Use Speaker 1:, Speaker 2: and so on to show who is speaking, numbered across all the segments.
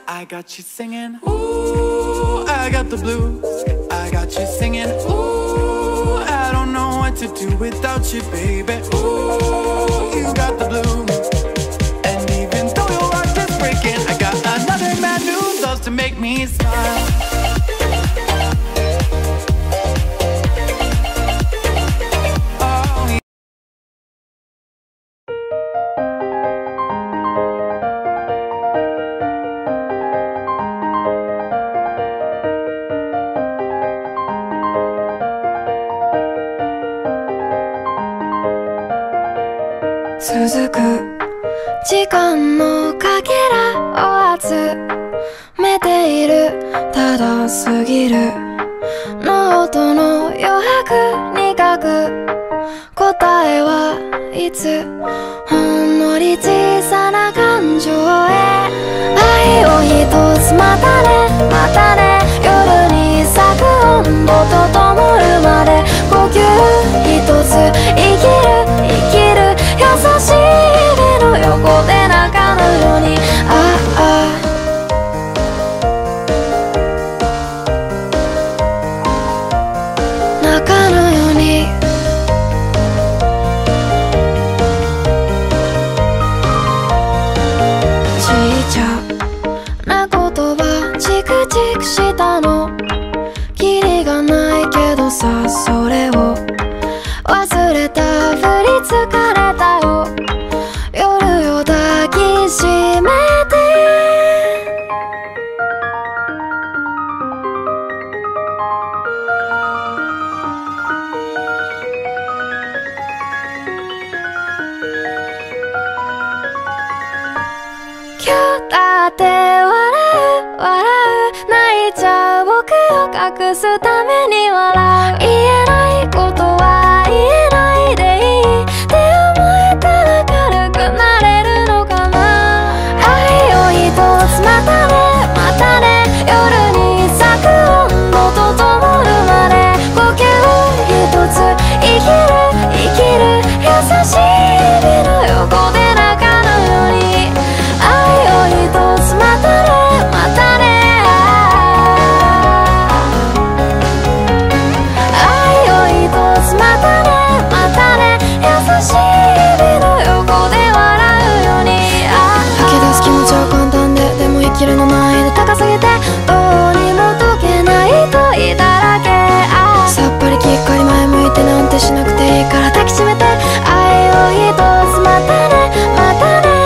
Speaker 1: I got you singing, ooh, I got the blues. I got you singing, ooh, I don't know what to do without you, baby. Ooh, you got the blues. And even though your heart is breaking, I got another man who loves to make me smile.
Speaker 2: 続く時間のかけらを集めている。ただ過ぎるノートの余白に書く答えはいつほんのり小さな感情へ愛を一つまたねまたね夜に咲く温度と灯るまで呼吸一つ生きる生きる優しい目の横で中のように中のようにちいちゃな言葉チクチクしたのキリがないけどさそれを忘れたふり疲れたよ夜よ抱きしめて今日だって笑う笑う泣いちゃう僕を隠すために笑う言えないことは言えないでいいって思えたら軽くなれるのかな愛を一つまたねまたね夜に咲く温度と灯るまで呼吸一つ生きる生きる優しい日々の横で中のように愛を一つまたねまたねまたねまたね優しい日々の横で笑うように吐き出す気持ちは簡単ででも生きるの難易度高すぎてどうにも解けない問いだらけさっぱりきっかり前向いてなんてしなくていいから抱きしめて愛を一つまたねまたね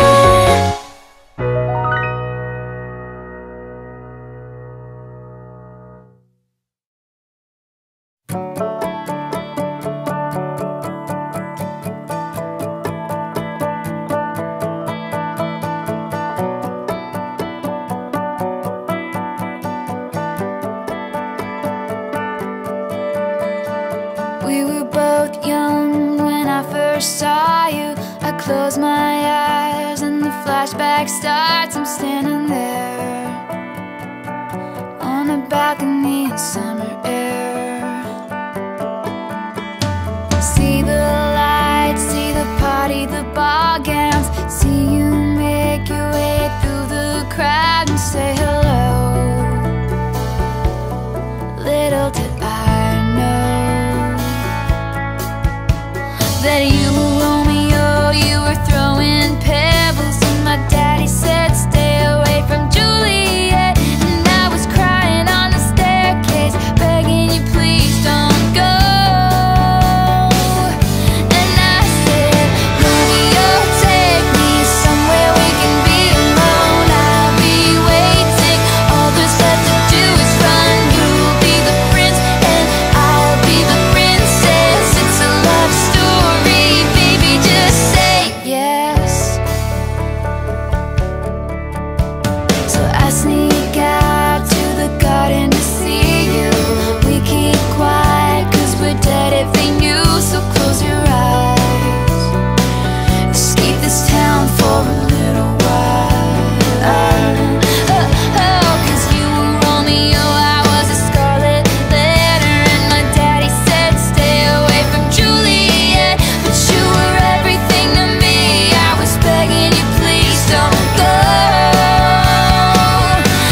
Speaker 3: We were both young when I first saw you. I close my eyes and the flashback starts. I'm standing there on a balcony in summer air. See the lights, see the party, the ball gowns. See you make your way through the crowd and say hello. Little did I know that you were Romeo, you were throwing pebbles, and my daddy said stay away from Juliet, and I was crying on the staircase, begging you please don't go. And I said, Romeo, take me somewhere we can be alone. I'll be waiting, all there's left to do is run. You'll be the prince and I'll be the princess. It's a love story, baby, just say yes. So I sneak out to the garden to see you. We keep quiet cause we're dead if they knew. So close your eyes, escape this town for a little while. Cause you were Romeo, I was a scarlet letter, and my daddy said stay away from Juliet, but you were everything to me. I was begging you please don't go.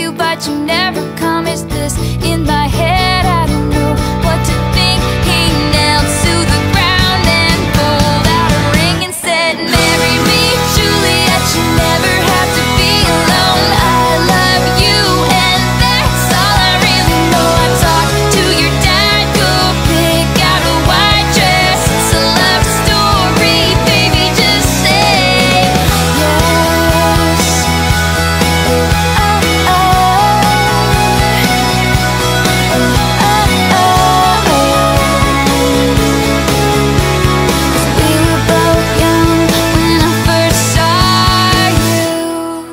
Speaker 3: you, but you never come. Is this in my head? I don't know what to think. He knelt to the ground and pulled out a ring and said, marry me, Juliet, you never have to be alone. I love you, and that's all I really know. I talked to your dad, go pick out a white dress. It's a love story, baby, just say yes. We were both young when I first saw you.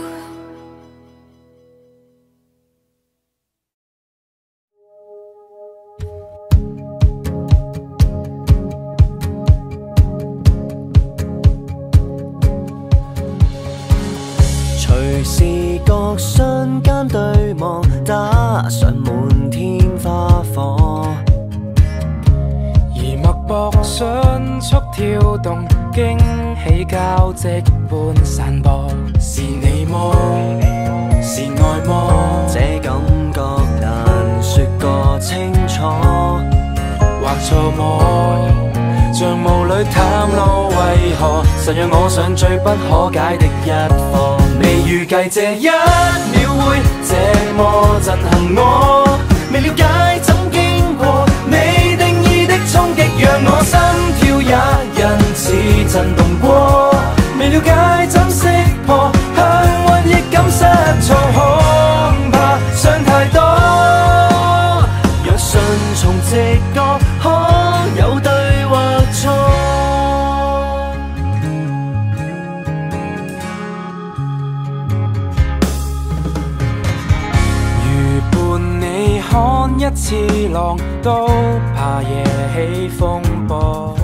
Speaker 4: 隨視覺瞬間對望，打上滿天花火。
Speaker 1: 而脈搏迅速跳動，驚喜交織般散播。是你麼？是愛麼？
Speaker 4: 這感覺難說個清楚，
Speaker 1: 或錯麼？像霧裏探路，為何神讓我上最不可解的一課？未預計這一秒會這麼震撼我，未了解怎經過，未定義的衝擊讓我心跳也因此震動過，未了解怎識破，幸運亦感失措，恐怕想太多。
Speaker 4: 若順從直覺，可有對或錯？
Speaker 1: 如伴你看一次浪，都怕惹起風波。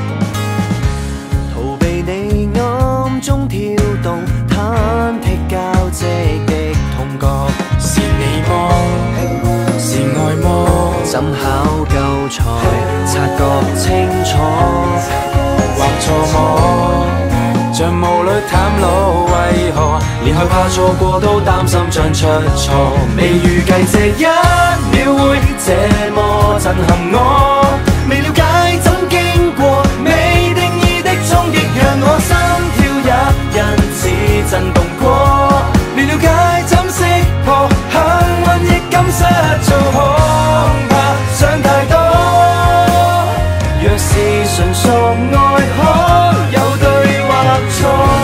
Speaker 4: 逃避你暗中跳動，忐忑交織的痛覺。
Speaker 1: 是你麼？是愛麼？
Speaker 4: 怎考究才察覺清楚？
Speaker 1: 或錯麼？像霧裏探路，為何連害怕錯過都擔心將出錯？未預計這一秒會這麼震撼我，未了解怎經過，未定義的衝擊讓我心跳也因此震動過，未了解怎識破，幸運亦感失措，恐怕想太多。
Speaker 4: 若是純屬愛，可有對或錯？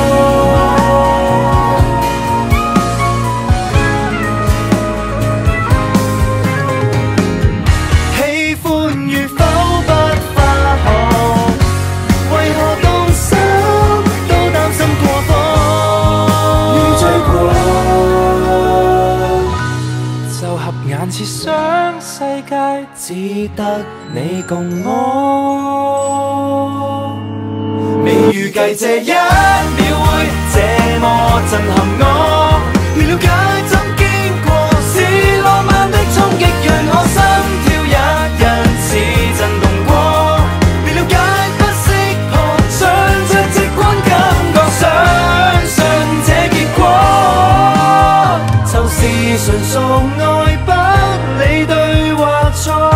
Speaker 1: 喜歡與否不化學，為何動手都擔心過火？如醉過，就合眼切想世界只得你共我。未預計這一秒會這麼震撼我，未了解怎經過，是浪漫的衝擊讓我心跳也因此震動過，未了解不識破，想着直觀感覺，相信這結果，就是純屬愛，不理對或錯。